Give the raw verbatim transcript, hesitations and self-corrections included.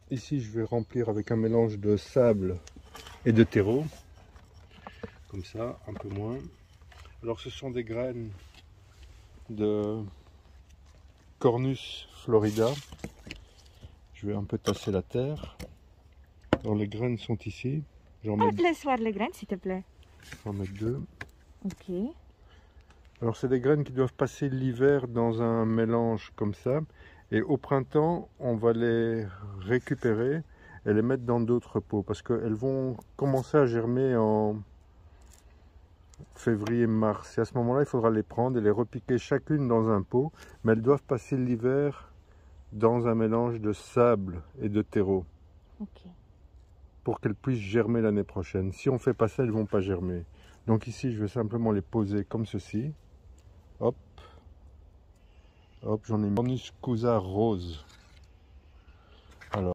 ici je vais remplir avec un mélange de sable et de terreau. Comme ça, un peu moins. Alors ce sont des graines de Cornus florida. Je vais un peu tasser la terre. Alors les graines sont ici. J'en mets, Laisse voir les graines, s'il te plaît. j'en mets deux. Ok. Alors c'est des graines qui doivent passer l'hiver dans un mélange comme ça. Et au printemps, on va les récupérer et les mettre dans d'autres pots. Parce qu'elles vont commencer à germer en février-mars. Et à ce moment-là, il faudra les prendre et les repiquer chacune dans un pot. Mais elles doivent passer l'hiver dans un mélange de sable et de terreau. Ok. Pour qu'elles puissent germer l'année prochaine. Si on ne fait pas ça, elles ne vont pas germer. Donc ici, je vais simplement les poser comme ceci. Hop. Hop, j'en ai mis Cornus scusa rose.